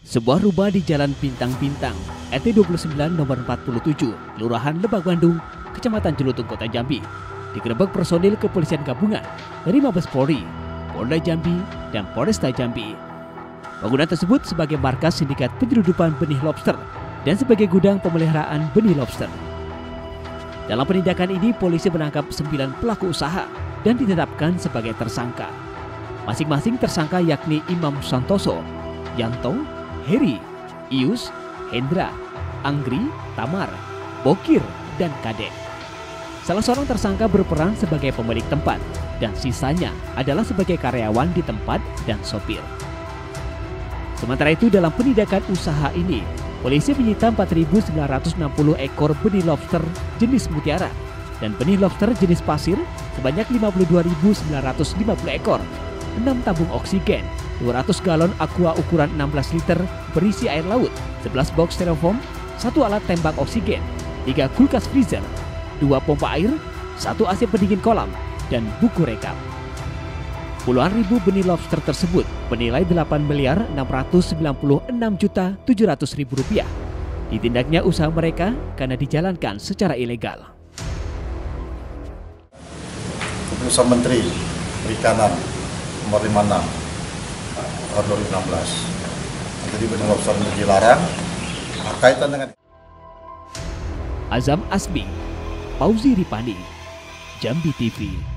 Sebuah rumah di Jalan Bintang-Bintang, RT 29 nomor 47, Kelurahan Lebak Bandung, Kecamatan Jelutung, Kota Jambi, digerebek personil kepolisian gabungan dari Mabes Polri, Polda Jambi, dan Polresta Jambi. Bangunan tersebut sebagai markas sindikat penyeludupan benih lobster dan sebagai gudang pemeliharaan benih lobster. Dalam penindakan ini, polisi menangkap 9 pelaku usaha dan ditetapkan sebagai tersangka. Masing-masing tersangka yakni Imam Santoso, Yanto, Heri, Ius, Hendra, Anggri, Tamar, Bokir, dan Kadek. Salah seorang tersangka berperan sebagai pemilik tempat dan sisanya adalah sebagai karyawan di tempat dan sopir. Sementara itu, dalam penindakan usaha ini, polisi menyita 4.960 ekor benih lobster jenis mutiara dan benih lobster jenis pasir sebanyak 52.950 ekor, 6 tabung oksigen, 200 galon aqua ukuran 16 liter berisi air laut, 11 box styrofoam, 1 alat tembak oksigen, 3 kulkas freezer, 2 pompa air, 1 AC pendingin kolam, dan buku rekap. Puluhan ribu benih lobster tersebut bernilai Rp8.496.700.000. Ditindaknya usaha mereka karena dijalankan secara ilegal. Keputusan Menteri Perikanan nomor 56 tahun 2016. Jadi benih lobster dilarang berkaitan dengan Azam Asmi, Fauzi Ripani, Jambi TV.